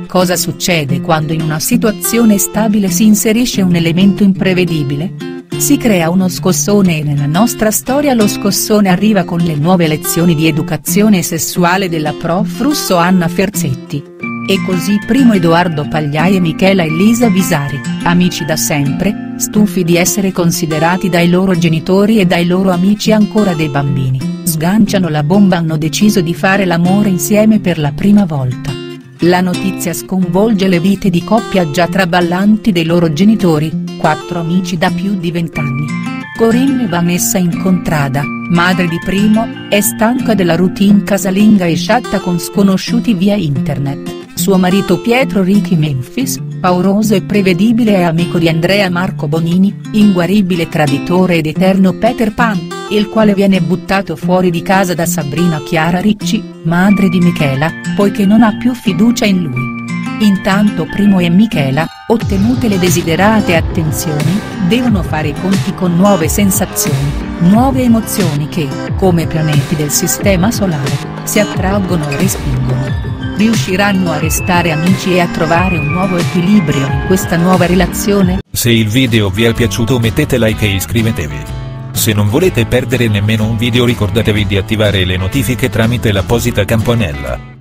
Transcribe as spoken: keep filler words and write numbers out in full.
cosa succede quando in una situazione stabile si inserisce un elemento imprevedibile? Si crea uno scossone e nella nostra storia lo scossone arriva con le nuove lezioni di educazione sessuale della prof russo Anna Ferzetti. E così primo Edoardo Pagliai e Michela Elisa Visari, amici da sempre, stufi di essere considerati dai loro genitori e dai loro amici ancora dei bambini, sganciano la bomba, hanno deciso di fare l'amore insieme per la prima volta. La notizia sconvolge le vite di coppia già traballanti dei loro genitori, quattro amici da più di vent'anni. Corinne Vanessa Incontrada, madre di Primo, è stanca della routine casalinga e chatta con sconosciuti via internet. Suo marito Pietro Ricky Memphis, pauroso e prevedibile e amico di Andrea Marco Bonini, inguaribile traditore ed eterno Peter Pan, il quale viene buttato fuori di casa da Sabrina Chiara Ricci, madre di Michela, poiché non ha più fiducia in lui. Intanto Primo e Michela, ottenute le desiderate attenzioni, devono fare i conti con nuove sensazioni, nuove emozioni che, come pianeti del sistema solare, si attraggono e respingono. Riusciranno a restare amici e a trovare un nuovo equilibrio in questa nuova relazione? Se il video vi è piaciuto mettete like e iscrivetevi. Se non volete perdere nemmeno un video ricordatevi di attivare le notifiche tramite l'apposita campanella.